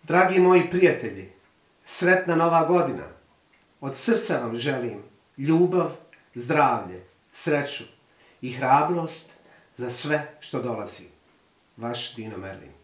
Dragi moji prijatelji, sretna nova godina. Od srca vam želim ljubav, zdravlje, sreću i hrabrost za sve što dolazi. Vaš Dino Merlin.